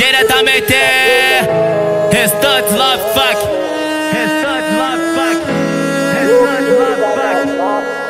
Diretamente Restante Love Fuck. Restante Love Fuck. Restante Love Fuck.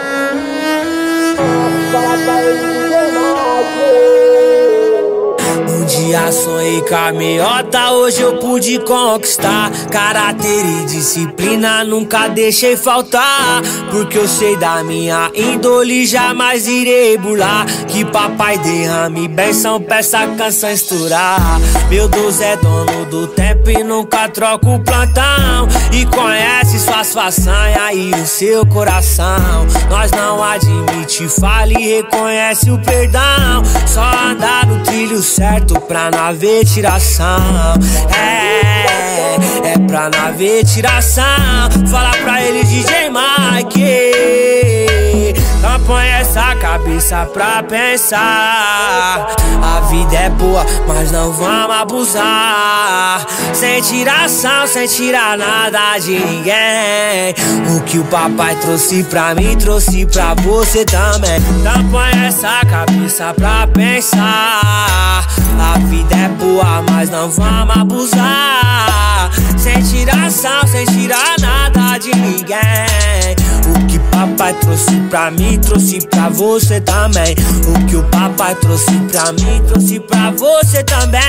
Um dia sonhei com a meiota, hoje eu pude conquistar. Caráter e disciplina nunca deixei faltar, porque eu sei da minha índole, jamais irei burlar. Que papai derrame bênção pra essa canção estourar. Meu Deus é dono do tempo e nunca troca o plantão, e conhece suas façanhas e o seu coração. Nós não admite falha e reconhece o perdão. Só andar no trilho certo pra não haver tiração. É pra não haver tiração. Fala pra ele, DJ Mike, não põe essa cabeça pra pensar. A vida é boa, mas não vamos abusar. Sem tiração, sem tirar nada de ninguém. O que o papai trouxe pra mim, trouxe pra você também. Não põe essa cabeça pra pensar. A vida é boa, mas não vamos abusar. Sem tiração, sem tirar nada de ninguém. O que papai trouxe pra mim, trouxe pra você também. O que o papai trouxe pra mim, trouxe pra você também.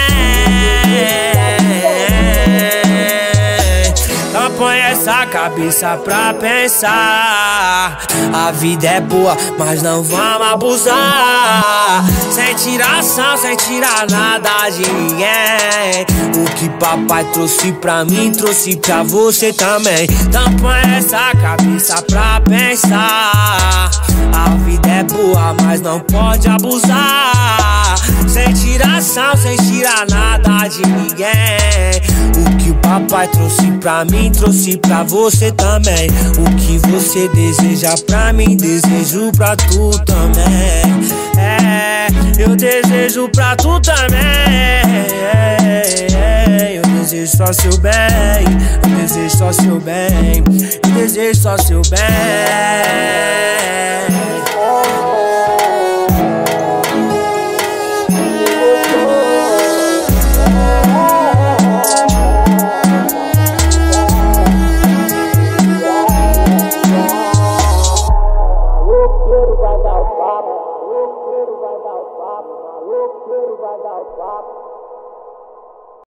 Não põe essa cabeça pra pensar. A vida é boa, mas não vamos abusar. Sem tiração, sem tirar nada de ninguém. O que papai trouxe pra mim, trouxe pra você também. Não põe essa cabeça pra pensar. A vida é boa, mas não pode abusar. Sem tiração, sem tirar nada de ninguém. O que o papai trouxe pra mim, trouxe pra você também. O que você deseja pra mim, desejo pra tu também. Eu desejo pra tu também. Eu desejo só seu bem. Eu desejo só seu bem. Eu desejo só seu bem.